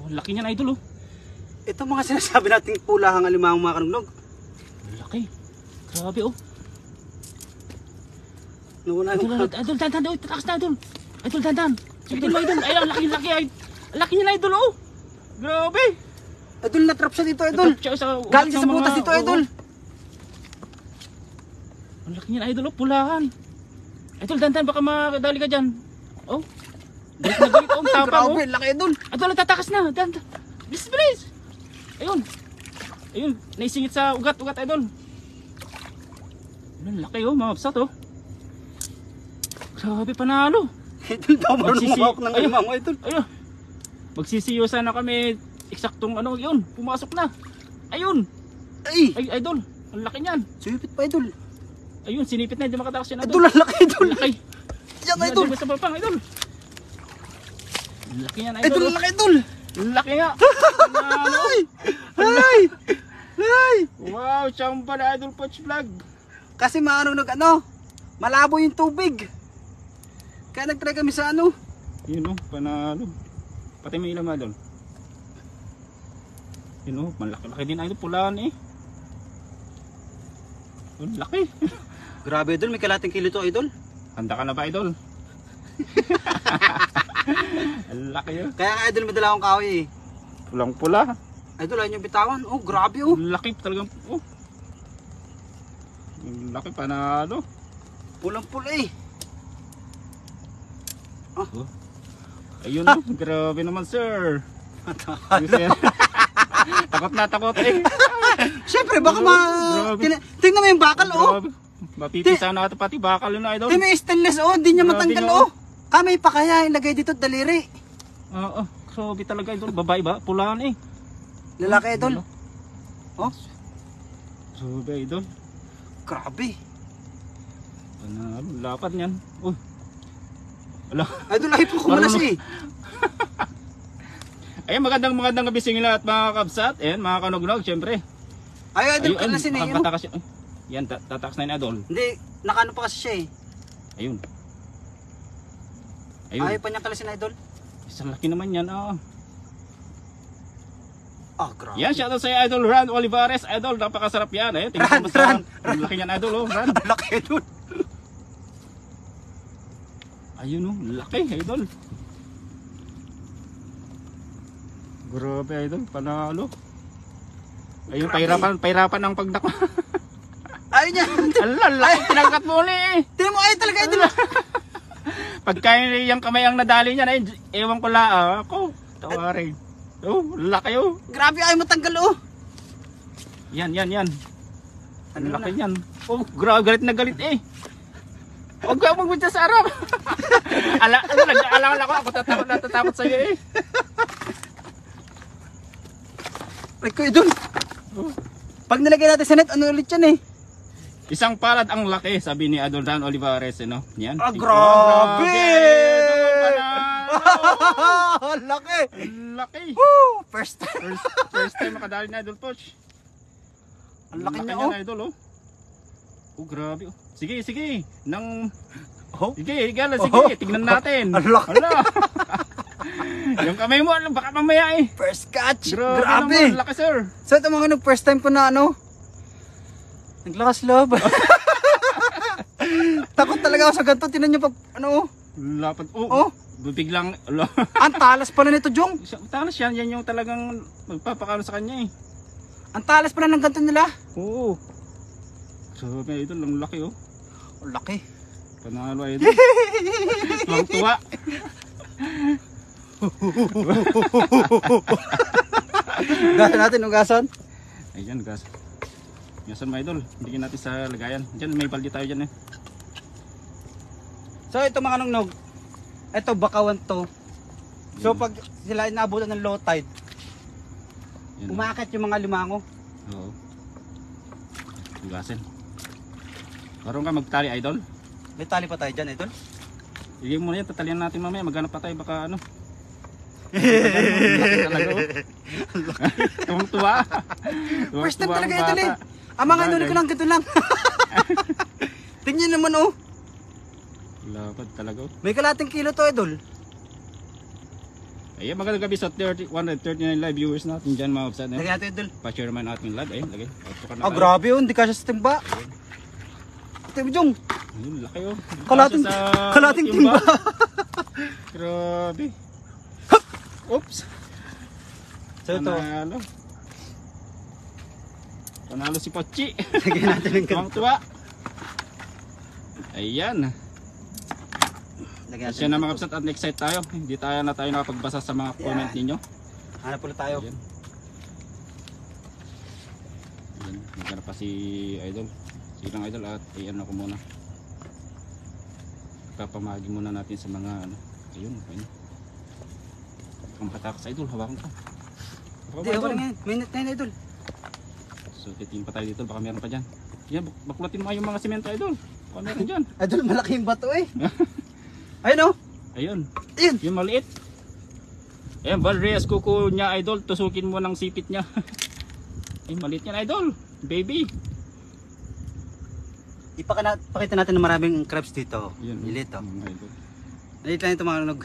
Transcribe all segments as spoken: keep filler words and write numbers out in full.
laki niyan idol oh. Ito mga sinasabi nating pulahang alimang mga kanugnog. Laki. Grabe oh. Nawala Idol, yung... idol, dandan, idol, tatakas na idol. Idol, dandan. Idol, idol, ay, ang laki, laki, idol. Laki niya na idol, oh. Grabe. Idol, natrap siya dito, idol. Natrap siya sa... Galing siya sa butas dito, idol. Ang laki niya na idol, oh, pulahan. Idol, dandan, baka makadali ka dyan. Oh. Galit na galit, oh, tapang, oh. Grabe, laki, idol. Idol, tatakas na, dandan. Bilis, bilis. Ayun. Ayun, naisingit sa ugat-ugat, idol. Ang laki, oh, mga kapsat, oh. Grabe, panalo. Idol, daw marunong Magsisi- mawak ng Ayun. alimang mo, idol. Ayun. Magsisiyosa na kami. Eksaktong ano, yun. Pumasok na. Ayun. Ay, Ay, idol. Ang laki niyan. sumipit pa, idol. Ayun, sinipit na. Hindi makatakas yan, Idol, idol. ang laki, idol. Ang laki. Yan, idol. Sa papang, idol. Ang laki yan, Idol, idol. ang laki, idol. Ang laki nga. Panalo. Ay, ay, ay. Wow, chamba na idol Poch Vlog. Kasi mga kanugnog, ano, malabo yung tubig. Kaya nag-try kami sa ano. Yun, oh, panalo. Pati may ilam, idol. Yun, oh, malaki-laki din, idol. Pulaan, eh. Ang laki. Grabe, idol, may kalating kilo to, idol. Handa ka na ba, idol? Ang laki yun. Kaya nga, idol, madala akong kahoy eh. Pulang-pula. Idol, ayun yung bitawan. Oh, grabe, oh. Ang laki talagang. Oh. Ang laki, panalo. Pulang-pula eh. Oh. Ayun, oh. Grabe naman, sir. Takot na takot eh. Siyempre, baka Oh, ma... grabe. Tingnan tingnan mo yung bakal, oh. Grabe. Mapipisa na ito pati bakal yun, idol. Tingnan mo yung stainless, oh. Hindi niya Grabe matanggal, nga, oh. Kamay pa kaya ilagay dito at daliri. Oo, grabe talaga, idol. Babae ba? Pulaan eh. Lalaki, idol. Oh, Grabe, idol. grabe. Panalo, lapad niyan. Oh. Ala. Idol, ay po kumalas eh. Ayun, magandang magandang gabi sa inyo lahat mga kabsat. Ayan, mga kanugnog, syempre. Ay, idol, Ayun, kalasin eh. baka Ano? patakas yun. Ay, yan, ta- tataks na yun, idol. Hindi, nakano pa kasi siya eh. Ayun. Ayun. Ayaw pa niya kalasin, idol. Isang laki naman yan, ah. Ah, grabe. Yan, shoutout sa idol Ran Olivares. Idol, napakasarap yan. Eh, tingnan Ran, mo sa Ran. ang laki niyan, idol, oh, Ran. Laki, idol. Ayun, oh, laki, idol. Grabe, idol, panalo. Ayun, Grabe. pahirapan, pahirapan ng pagdako. Ayaw niya. Ala, laki, pinangkat mo ulit eh. Tingnan mo, ay talaga, idol. Pagka yung kamay ang nadali niya, eh, ewan ko la, ako, tawarin. Oh, laki, oh. Grabe, ayaw matanggal, oh. Yan, yan, yan. Ang Ano laki na? yan. Oh, grabe, galit na galit eh. Huwag ka magpunta sa harap. Ala, ano, nag-aalala ko, ako tatakot na tatakot sa'yo eh. Ay, ko, idol. Oh. Pag nilagay natin sa net, ano ulit yan eh? Isang palad ang laki, sabi ni Adol Ran Olivares, eh, no? Yan. Ah, Oh, grabe! idol, panalo! Laki! Ang laki! Woo! First time. First, first time makadali na Idol Poch. Ang laki niya, niya, oh. Idol, oh. Oh, grabe, oh. Sige, sige. Nang... Oh. Sige, igala, sige. Oh. Tignan natin. Ang laki. Hala. Yung kamay mo, ano, baka mamaya eh. First catch. Grabe, Grabe. naman, laki sir. So ito mga nung first time ko na ano, naglakas loob. Takot talaga ako sa ganito. Tinan nyo pag ano, Lapad. Oh, oh. biglang, ala. Ang talas pala nito, Jong. Talas yan, yan yung talagang magpapakalo sa kanya eh. Ang talas pala ng ganito nila. Oo. Grabe, Idol, ang laki oh. Ang laki. Panalo, Idol. Tuwang tuwa. Ugasan natin, ugasan. Ayan, gas. Gasan mo, Idol. Bigyan natin sa lagayan. Diyan, may balde tayo dyan eh. So ito mga nungnog, ito bakawan to. So pag sila inaabutan ng low tide, Yan. umaakit yung mga limango. Oo. Gasin. Karoon ka magtali, Idol. May tali pa tayo dyan, idol. Bigyan mo na yan, tatalian natin mamaya. Maghanap pa tayo, baka ano. Laki talaga oh. Tuwang tuwa. First time talaga ito eh. Ang mga inulit ko lang ganito lang. Tingnan naman oh. Lapad talaga oh. May kalating kilo to, idol. Ayan, magandang gabi sa thirty, one thirty-nine live viewers natin dyan mga kapsat. Lagyan natin idol. Pa-share naman ating live. Ayun, lagay. Ah, grabe yun. Hindi kasya sa timba. Ito yung jong. Ayun, laki oh. Hindi Kalating, kasya sa kalating timba. Grabe. Oops. So ito. Panalo. Panalo si Pochi. Lagyan natin ng Tuwang tuwa. Ayan. Lagyan Kasi na mga kapsat at next site tayo. Hindi tayo na tayo nakapagbasa sa mga comment ninyo. Hanap ulit tayo. Ayan. Ayan. Maghanap pa si Idol. Sige lang Idol at iyan ako muna. Papamagi muna natin sa mga ano. Ayun. Ayun. Ang katakas Idol. Hawakan ka. Hindi, ako lang yan. Minute na yun idol. So titingin pa tayo dito. Baka meron pa dyan. Yan. Baklatin mo yung mga semento Idol. Baka meron dyan. Idol, malaki yung bato eh. Ayun oh. Ayun. Ayun. Yung maliit. Ayan, Valreyes kuko niya Idol. Tusukin mo ng sipit niya. Ay, maliit yan Idol. Baby. Ipakita natin na maraming crabs dito. Yun. Nilito. Mm, Idol. Nilito lang ito mga nanog.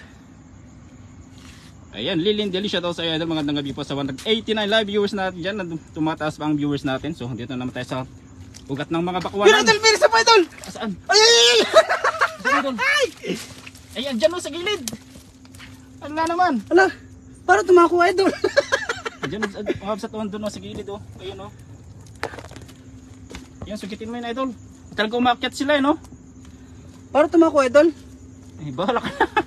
Ayan, Lilin Deli, shoutout sa iyo Idol. Magandang gabi po sa one eighty-nine live viewers natin dyan. Tumataas pa ang viewers natin. So, dito naman tayo sa ugat ng mga bakwanan. Pero idol, pero isa pa idol! Saan? Ay, ay, ay! Saan Idol? Ayan, dyan o sa gilid. Ano naman? Ala, para tumako idol. Dyan o, mga sa tuwan doon o sa gilid o. Ayun o. Ayan, sukitin mo yun Idol. Talaga umakyat sila eh no? Para tumako idol. Eh, bahala ka na.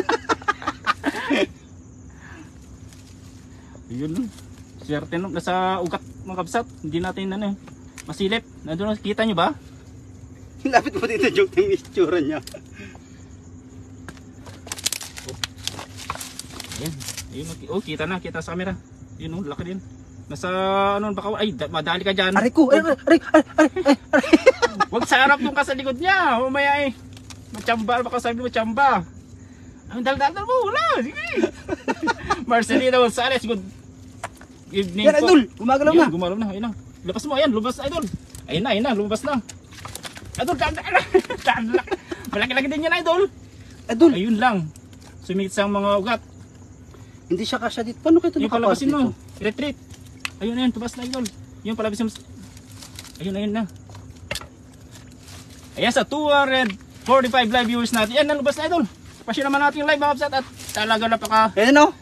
Yun. Swerte no. Nasa ugat mga kabsat. Hindi natin ano eh. Masilip. Nandun, kita nyo ba? Lapit mo dito joke ng itsura niya. Ayan. Ayun. Oh, kita na. Kita sa camera. Yun oh, laki din. Nasa ano baka ay da, madali ka diyan. Aray ko, aray, aray, aray, aray, aray. Wag sa harap nung ka sa likod niya. Umaya eh. Machamba baka sabi mo chamba. Ang dal-dal mo wala. Sige. Marcelino Gonzalez, good evening Yan po. idol, gumagalaw na. Ayun, gumalaw na. Ayun na. Labas mo, ayan, lumabas na idol. Ayun na, ayun na, lumabas na. Idol, daan-daan na. Daan-daan. Malaki-laki din yan idol. Idol, Ayun lang. Sumingit sa mga ugat. hindi siya kasya dito. Paano kayo ito Yung nakapasok palabasin mo. dito? Retreat. Ayun na yun, tubas na idol. Yung palabasin mo. Ayun, ayun na. Ayan sa two forty-five live viewers natin. Yan, nalubas na idol. Pasyon naman natin yung live mga kapsat at talaga napaka. Ayan o.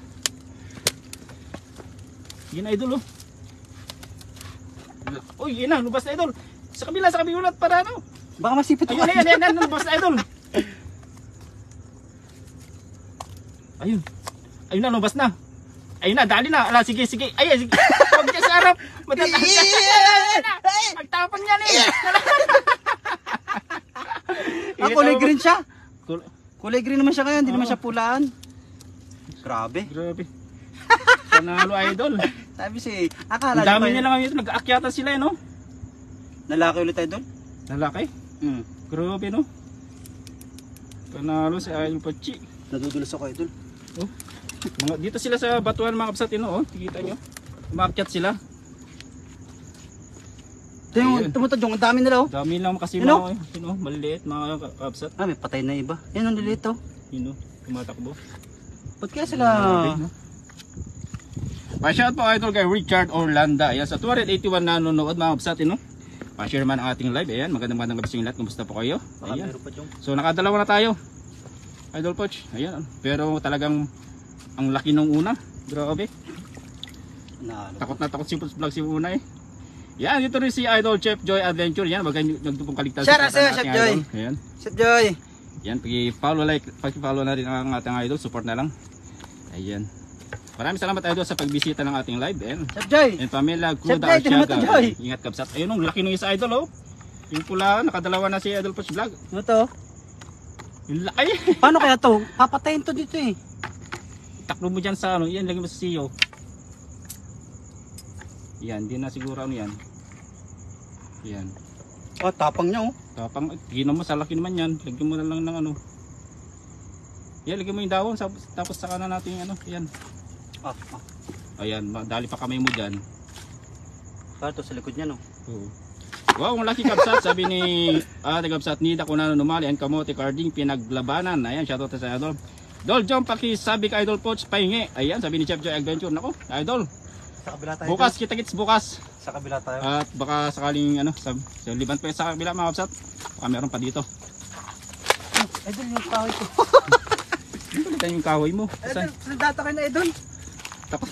Yan idol oh. Uy, yun na, lubas na idol. Sa kabila, sa kabila para ano. Baka masipit Ayun, ayun, ayun, ayun, lubas na idol. Ayun. Ayun na, lubas na. Ayun na, dali na. Ala, sige, sige. Ayun, sige. Huwag niya sa harap. Matatapos ka. Magtapang yan eh. Ah, kulay green siya. Kul- Kulay green naman siya ngayon, hindi Oo. naman siya pulaan. Grabe. Grabe. Panalo idol. Sabi si, akala Ang dami niya niya lang yun. Nag-aakyatan sila eh, no? Lalaki ulit idol? Lalaki. Hmm. Grabe, no? Panalo si Idol Pachi. Nadudulas ako idol. Oh. Mga, dito sila sa batuan mga kapsat, no? Oh. Kikita nyo. Umaakyat sila. Ito yung Ayun. tumutod yung ang dami nila oh. Dami lang kasi Ano? mga, yun, oh, maliliit mga kapsat. Ah, may patay na iba. Yan ang lilito. Yun, oh, tumatakbo. Ba't kaya sila? Grabe, no? Pa-shout po idol kay Richard Orlando. Ayan, sa two eighty-one nanonood mga kapsat, no? Pa-share man ang ating live. Ayan, magandang magandang gabi sa inyo lahat. Kumusta po kayo? Baka Ayan. meron pa yung... So nakadalawa na tayo. Idol Poch. Ayan. Pero talagang ang laki nung una. Grabe. Nalo. Takot na takot si Poch Vlog si una eh. Yan, dito rin si Idol Chef Joy Adventure. Yan, wag kayong nagdupong kaligtas. Shout out sa'yo, Chef Joy. Ayan. Chef Joy. Yan, pag-follow like, pag-follow na rin ang ating idol. Support na lang. Ayan. Maraming salamat idol sa pagbisita ng ating live. Ayan. Chef Joy. And Pamela Chef Kuda Joy, tinan mo to, Joy. Ingat kabsat. Ayun, ang laki nung isa idol oh. Yung pula, nakadalawa na si Idol Poch Vlog. Ano to? Yung laki. Paano kaya to? Papatayin to dito eh. Taklo mo dyan sa ano, yan, lagyan mo sa C E O. Yan, di na siguro ano yan. Yan. Oh, tapang niya oh. Tapang, ginom mo, sa laki naman yan. Lagyan mo na lang ng ano. Yan, lagyan mo yung dawon, tapos, tapos saka na natin yung ano, yan. Ah, ah. Ayan, dali pa kamay mo dyan. Para to sa likod niya no. Oo. Wow, ang laki kabsat, sabi ni Ate Kabsat, nida ko na numali ang kamote carding pinaglabanan. Ayan, shoutout sa idol. Idol John, pakisabi ka Idol Poch, pahingi. Ayan, sabi ni Chef Joy Adventure. Nako, Idol. Sa kabila tayo. Bukas, kita-kits bukas. Sa kabila tayo. At baka sakaling ano, sa, sa liban pa sa kabila mga kapsat. Baka meron pa dito. Idol, yung kahoy ko. Palitan yung kahoy mo. Idol, Saan? sandata kayo na Idol. Takot.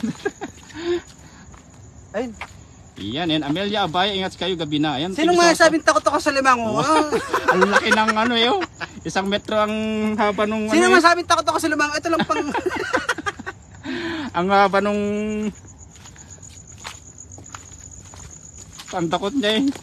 Ayun. Iyan, yan. Amelia Abaya, ingat kayo gabi na. Ayan, Sino thank you nga so much. sabing takot ako sa limango? Oh. Ah. Ang laki ng ano eh. Oh. Isang metro ang haba nung Sino ano, nga eh. sabing takot ako sa limango? Ito lang pang... Ang haba nung ang takot niya eh.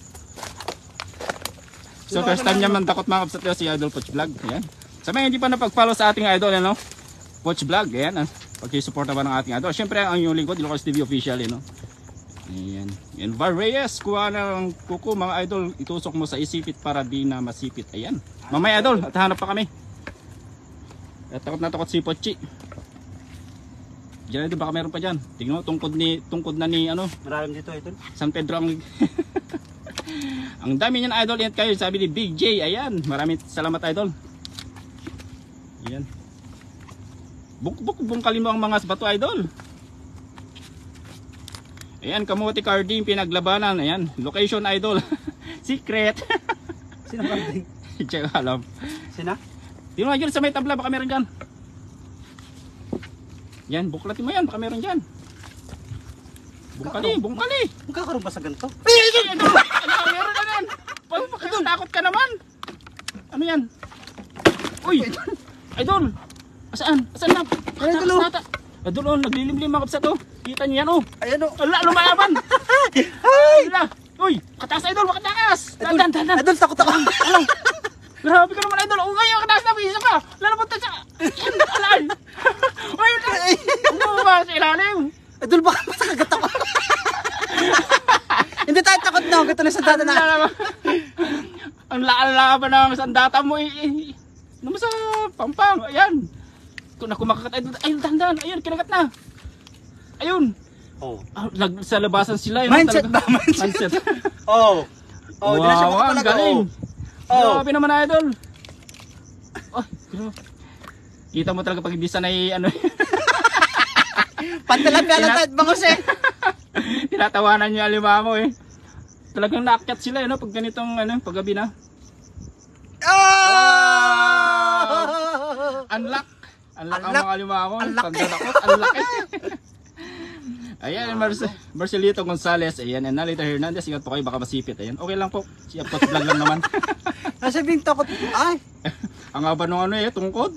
So first time niya man takot mga kapsat si Idol Poch Vlog. Ayan. Sa mga hindi pa napag-follow sa ating idol, ano? Poch Vlog, ayan. Ah. Pag-support naman ng ating idol. Siyempre ang inyong lingkod, Ilocos T V Official, eh, no? Ayan. Yan, Var Reyes, kuha na ng kuko mga idol. Itusok mo sa isipit para di na masipit. Ayan. Mamaya idol, at hanap pa kami. At takot na takot si Pochi. Diyan idol, baka meron pa dyan. Tingnan mo, tungkod, ni, tungkod na ni ano, Maraming dito Idol. San Pedro ang... ang dami niyan idol. Ingat kayo, sabi ni Big J. Ayan, maraming salamat idol. Ayan. Buk-buk bungkalin mo ang mga bato idol. Ayan, Kamuti Carding pinaglabanan. Ayan, location idol. Secret. Sino Carding? Hindi ko alam. Sino? Tingnan mo dyan sa may tabla, baka meron dyan. Yan, buklatin mo yan, baka meron dyan. Bungkali, bungkali. Magkakaroon ba sa ganito? Ay, idol, idol. Ano, meron na yan. Pagkakatakot ka naman. Ano yan? Uy, idol. Asaan? Asaan na? Ay, idol, oh. Nata. Idol, oh, naglilimlim mga kapsat, oh. Kita niyo yan, oh. Ayan o. Ala, lumayaban. Ay! Ala. Uy, kataas idol, makataas. Dan, dan, dan. Idol, takot ako. Alam. Grabe ka naman idol. Oh, ngayon kataas na isa pa. Lalapunta sa... Alay. Uy, ano ba sa ilalim? Idol, baka matakagat ako. Hindi tayo takot na. Ito na sandata na. Ang laala ba ng sandata mo, eh. eh. Naman sa pampang. Ayan. Kung ako makakat idol. Ayun, dandan. Ayun, kinagat na. Ayun. Oh. Ah, lag, sa labasan sila. Yun, Mindset talaga. ba? Mindset. Mindset. Oh. Oh, di na siya Wow, ang makapalaga. galing. Oh. Grabe naman idol. Oh, grabe. Kita mo talaga pag hindi sanay ano. Pantalag ka lang tayo, bangos eh. Tinatawanan niyo alima mo eh. Talagang naakyat sila, no? Pag ganitong ano, paggabi na. Oh! Unlock. Unlock ang Unlock. mga alima mo. Unlock. Pagdadakot, unlock eh. Ayan, Marce Marcelito Gonzales. Ayan, and Nalita Hernandez. Ingat po kayo, baka masipit. Ayan, okay lang po. Siya pot vlog lang naman. Nasabing takot. Ay. Ang haba nung ano eh, tungkod.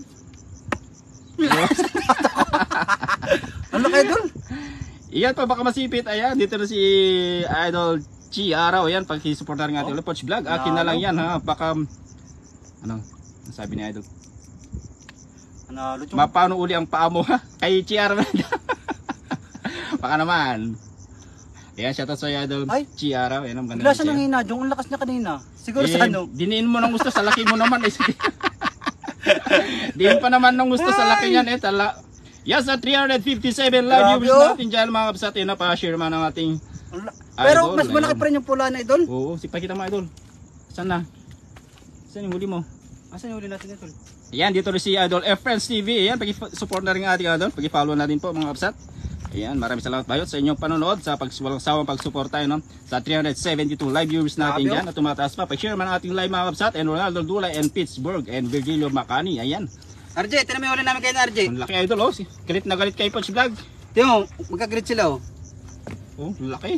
Ano kayo dun? Iyan pa, baka masipit. Ayan, dito na si Idol Chi Araw. Ayan, pag-support na rin ating oh. Poch Vlog. Akin na lang yan ha. Baka, ano, ang sabi ni Idol? Ano, lucho? Mapano uli ang paa mo ha? Kay Chi Araw. Baka naman. Ayan, shoutout sa Idol Ay. Chi Araw. Ayan, ang ganda. Bigla siya nang hinadyo. Ang lakas niya kanina. Siguro eh, sa ano? diniin mo ng gusto sa laki mo naman. Eh. Diin pa naman ng gusto sa laki niyan. Eh, tala. Yes, sa three fifty-seven live Grabe, viewers oh. natin dyan mga kapsat. Yun na pa-share man ng ating Pero Idol, mas malaki ayun. pa rin yung pula na idol. Oo, si pakita mo idol. Saan na? Saan yung huli mo? Asan yung huli natin idol? Ayan, dito rin si Idol F Friends T V. Ayan, pag-support na rin ating idol. Pag-follow na din po mga kapsat. Ayan, maraming salamat bayot sa inyong panonood sa pag walang sawang pag-support tayo no? Sa three seventy-two live viewers natin Grabe, dyan. At tumataas pa. Pag-share man ang ating live mga kapsat. And Ronaldo Dulay and Pittsburgh and Virgilio Macani. Ayan. R J, ito na may huli namin kayo na R J. Ang laki idol oh. Galit na galit kay Poch Vlog. Tingnan mo, magkagrit sila oh. Oh, laki.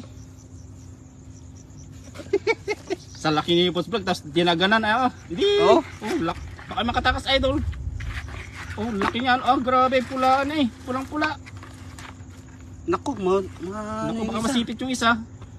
Sa laki ni Poch Vlog, tapos dinaganan ay oh. Hindi. Oh. Oh, laki. Baka makatakas idol. Oh, laki niyan. Oh, grabe pulaan eh. Pulang-pula. Naku, ma... ma Naku, yung baka isa. masipit yung isa.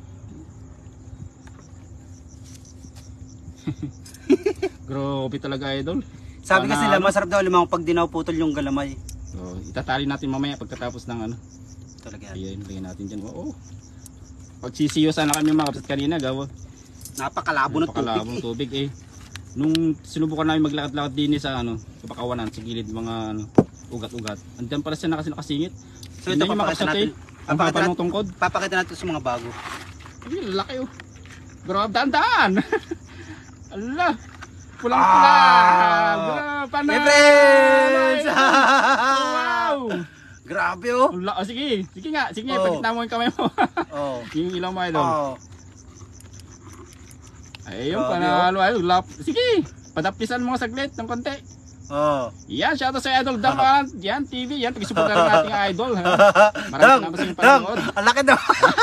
Grabe talaga idol. Sabi kasi nila, Panalo. masarap daw limang pag dinaw putol yung galamay. So, itatali natin mamaya pagkatapos ng ano. Talaga yan. Ayan, lagyan natin dyan. Oo. Pagsisiyo sana kami mga kapsat kanina, gawa. Napakalabo na Napakalabong tubig. tubig eh. Nung sinubukan namin maglakad-lakad din eh sa ano, sa Bakawanan, sa gilid mga ano, ugat-ugat. Andiyan pala siya kasi nakasingit. So ito Hindi niyo papakita makasya, natin. eh. Ang Papakita haba ng natin, tungkod. papakita natin sa mga bago. Ay, laki oh. Grabe, daan-daan. Allah. Pulang-pula. Ah. Paano? My friends! Wow! Grabe oh. Ang la- oh, sige, sige nga, sige nga, Oh. pagkita mo yung kamay mo. Oh. Yung ilaw mo idol. Oh. Ayun, Grabe, panalo idol. Lap. Sige, padapisan mo saglit ng konti. Oh. Yan, shoutout sa Idol Dam. ah. Yan, T V, yan, pag-support ng ating idol. Ha? Maraming Dong, salamat sa inyong Dong, panonood. ang laki daw.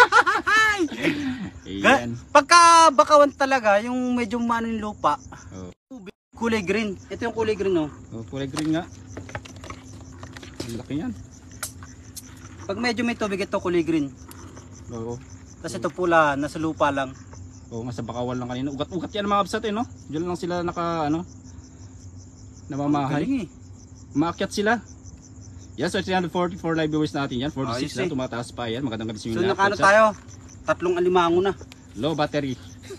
Ayan. Pagka bakawan talaga, yung medyo maning lupa, Oh. kulay green. Ito yung kulay green oh. Oh, kulay green nga. Ang laki yan. Pag medyo may tubig ito kulay green. Oo. Kasi ito pula, nasa lupa lang. Oo nga, sa Bakawan lang kanina. Ugat-ugat yan mga absat eh, no? Diyan lang sila naka, ano, namamahay. Galing eh. Maakyat sila. Yan, so three forty-four live viewers natin yan. forty-six Ayos na, eh. tumataas pa yan. Magandang gabi sa inyo So lahat. nakano Absat. tayo? Tatlong alimango na. Low battery.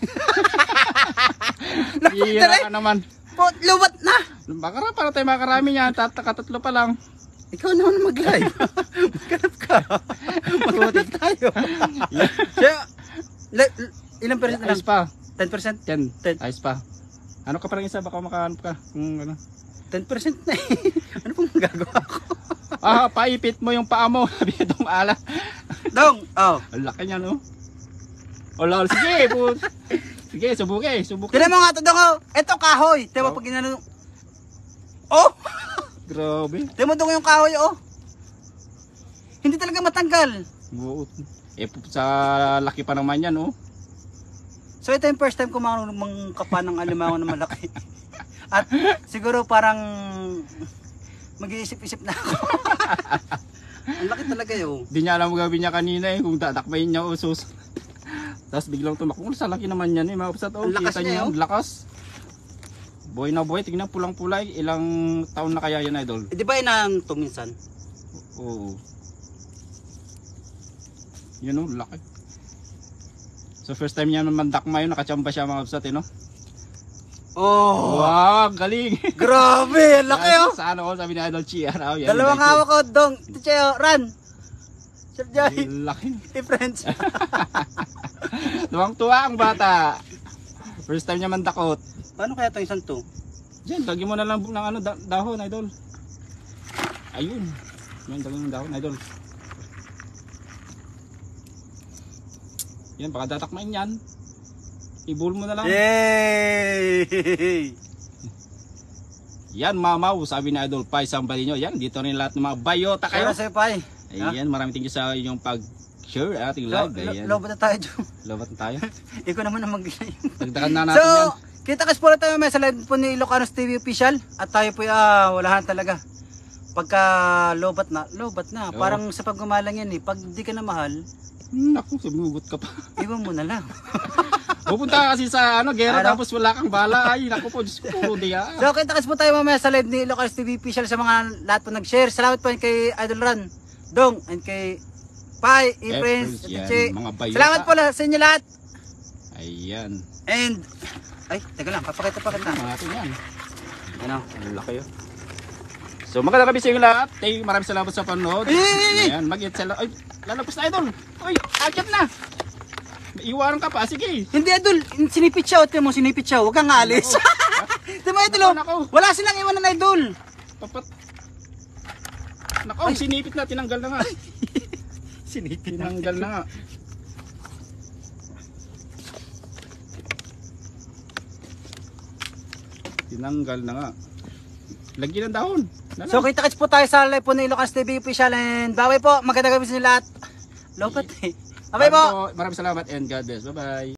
Nakita Hira ka naman. Po, lubat na! Baka para tayo makarami niyan. Tatlo pa lang. Ikaw naman mag-live. Maghanap ka. Maghanap tayo. So, le- ilang percent na lang? Ayos pa. ten percent? Yan. Ten. Ayos pa. Ano ka pa rin isa? Baka makahanap ka. Kung ano. ten percent na eh. Ano pong magagawa ko? Ah, paipit mo yung paa mo. Sabi itong ala. Dong! Oh. Ang laki niya, no? O lol, sige, po. Sige, subuki, subuki. Tignan mo nga ito, Dong. Oh. Ito kahoy. Tignan mo Oh. pag ginano. Oh! Grabe. Tignan mo, Dong, yung kahoy, oh. Hindi talaga matanggal. Oo. Eh, sa laki pa naman yan, oh. So ito yung first time ko marunong mangkapa ng alimango na malaki. At siguro parang mag-iisip-isip na ako. Ang laki talaga yun. Di niya alam mo gawin niya kanina eh, kung tatakbayin niya o sus. Tapos biglang tumakbo. Sa laki naman yan eh, mga kapsat. Oh, Ang lakas kita niya, niyo, oh. lakas. Boy na boy, tingnan pulang-pulay. Ilang taon na kaya yan, idol? Eh, di ba inang to minsan? Oo. Yun oh, laki. So first time niya mandakma yun, nakachamba siya mga kapsat eh, no? Oh! Wow, galing! Grabe! Ang laki oh! Sa ano ko, sabi ni Idol Chia. Oh, yan, Dalawang like hawak ko, Dong. Ito siya, run! Sir Joy, it. Laki. hey friends. Tuwang-tuwa ang bata. First time niya mandakot. Paano kaya ito isang to? Diyan, lagyan mo na lang ng ano, da- dahon, Idol. Ayun. Yan, lagyan ng dahon, Idol. Yan, baka datakmain yan. Ibul mo na lang. Yay! Yan, mamaw, sabi ni Idol Pai, sambali nyo. Yan, dito rin lahat ng mga bayota kayo. Kaya sa'yo, Pai. Ayan, maraming thank you sa inyong pag-share ating Lo- live. lo- Ayan, Lobat na tayo, Dong. lobat na tayo. Ikaw naman ang mag-live. Dagdagan na natin So, yan. kita kas po na tayo may sa live po ni Ilocanos T V Official. At tayo po ah, walahan talaga. Pagka lobat na, lobat na. Oo. Parang sa paggumalang yan eh. Pag di ka na mahal, Naku, sumugot ka pa. iwan mo na lang. Pupunta ka kasi sa ano, gera Ano? tapos wala kang bala. Ay, naku po, Diyos ko, puro diya. So, kita kas po tayo mamaya sa live ni Ilocanos T V Official sa mga lahat po nag-share. Salamat po kay Idol Ran, Dong, and kay Pai, Eh, E-Friends, friends, yan, Atiche. mga bayota. Salamat po la- sa inyo lahat. Ayan. And, ay, teka lang, papakita pa kita. Mga natin yan. Ano? Ang laki yun. So magandang gabi sa inyo lahat. Thank you, maraming salamat sa panonood. Eh, eh, eh. Ayan, mag-hit sa la- Ay, lalapos na Idol. Ay, akyat na. Iwanan ka pa, sige. Hindi, Idol, sinipit siya, o mo sinipit siya, huwag kang alis. Di ba, Idol, oh? Nako, nako. Wala silang iwanan, Idol. Papat. Nako, sinipit na, tinanggal na nga. Sinipit Tinanggal na nga. Tinanggal na nga. Lagyan ng dahon. Lala. So kita kits po tayo sa live po ng Ilocanos T V Official and bye-bye po, magandang gabi sa inyo lahat. Lobat eh. Bye-bye po. Maraming salamat and God bless. Bye-bye.